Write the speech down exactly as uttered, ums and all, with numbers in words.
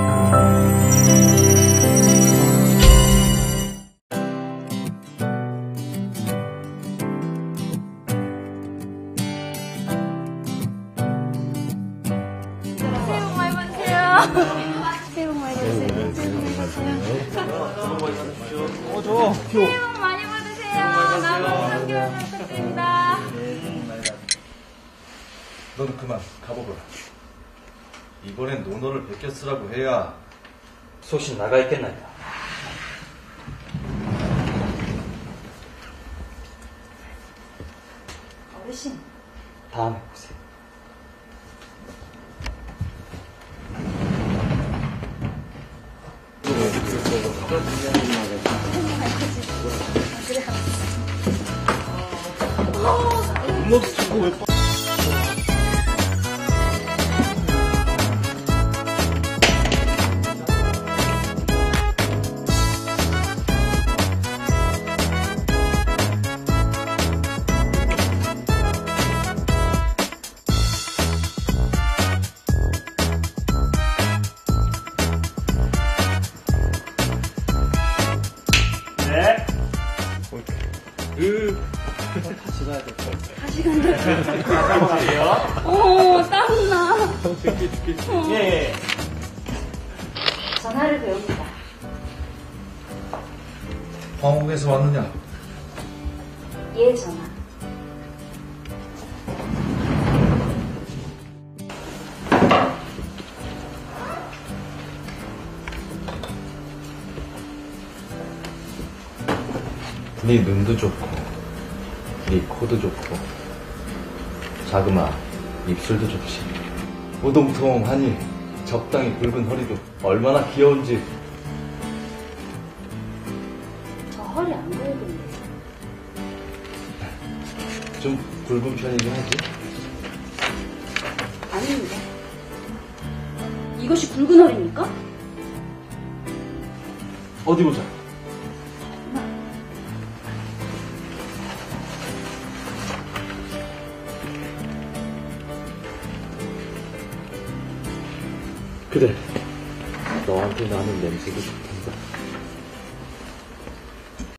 새해 복 많이 받으세요. 새해 복 많이 받으세요. 어, 저. 새해 복 많이 받으세요. 남은 삼 개월 부탁드립니다. 너는 그만 가보거라. 이번엔 논어를 베껴 쓰라고 해야 속신 나가 있겠나이다. 어르신. 다음에 보세요. 엄마도 자꾸 왜 빠... 네. 으... 다시 가야 될 것 같아. 다시 간다. 가고 가세요. 오, 땀나. 죽겠지 죽겠지. 어. 예, 예. 전화를 배웁니다. 황옥에서 왔느냐? 예, 전화. 네 눈도 좋고 네 코도 좋고 자그마 입술도 좋지. 오동통하니 적당히 굵은 허리도 얼마나 귀여운지. 저 허리 안 보이던데. 좀 굵은 편이긴 하지. 아닙니다. 이것이 굵은 허리입니까? 어디 보자. 그래, 너한테 나는 냄새도 좋다.